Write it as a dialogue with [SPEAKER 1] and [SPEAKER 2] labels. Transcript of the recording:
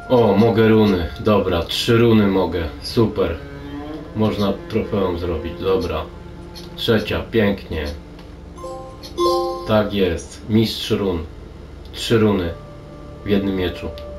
[SPEAKER 1] O, mogę runy. Dobra, 3 runy mogę. Super. Można trofeum zrobić. Dobra. Trzecia, pięknie. Tak jest. Mistrz run. 3 runy w jednym mieczu.